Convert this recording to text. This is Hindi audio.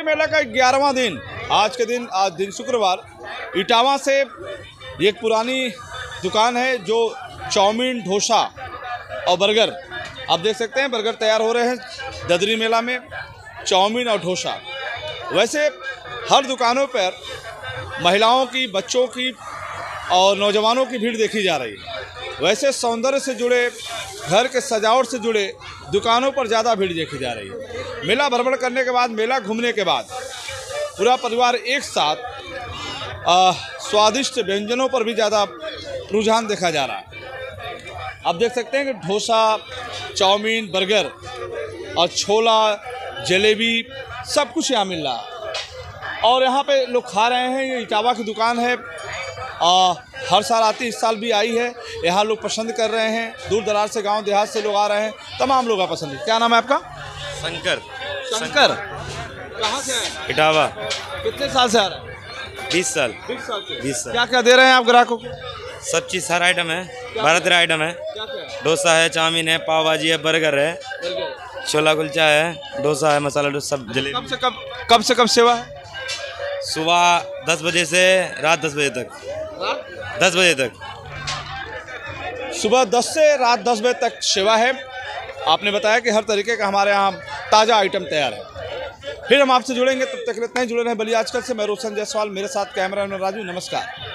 मेला का 11वां दिन आज के दिन, आज दिन शुक्रवार, इटावा से एक पुरानी दुकान है जो चाउमीन, डोसा और बर्गर, आप देख सकते हैं बर्गर तैयार हो रहे हैं ददरी मेला में, चाउमीन और डोसा। वैसे हर दुकानों पर महिलाओं की, बच्चों की और नौजवानों की भीड़ देखी जा रही है। वैसे सौंदर्य से जुड़े, घर के सजावट से जुड़े दुकानों पर ज़्यादा भीड़ देखी जा रही है। मेला भ्रमण करने के बाद, मेला घूमने के बाद पूरा परिवार एक साथ स्वादिष्ट व्यंजनों पर भी ज़्यादा रुझान देखा जा रहा है। आप देख सकते हैं कि डोसा, चाउमीन, बर्गर और छोला, जलेबी सब कुछ यहाँ मिल रहा है और यहाँ पे लोग खा रहे हैं। ये इटावा की दुकान है, हर साल आती, इस साल भी आई है। यहाँ लोग पसंद कर रहे हैं, दूर दराज से, गांव देहात से लोग आ रहे हैं, तमाम लोग पसंद है। क्या नाम है आपका? शंकर। शंकर, कहाँ से आए? इटावा। कितने साल से आ रहे हैं? 20 साल। 20 साल से। 20 साल। क्या क्या दे रहे हैं आप ग्राहकों को? सब चीज़, सारा आइटम है, 12-13 आइटम है। क्या क्या है? डोसा है, चाउमीन है, पाव भाजी है, बर्गर है, छोला कुलचा है, डोसा है, मसाला डोसा, सब जलेबी। कब से कब सेवा है? सुबह 10 बजे से रात 10 बजे तक। 10 बजे तक, सुबह 10 से रात 10 बजे तक सेवा है। आपने बताया कि हर तरीके का हमारे यहाँ ताज़ा आइटम तैयार है। फिर हम आपसे जुड़ेंगे, तब तक इतना ही जुड़े रहें बलिया आजकल से। मैं रोशन जायसवाल, मेरे साथ कैमरामैन राजू। नमस्कार।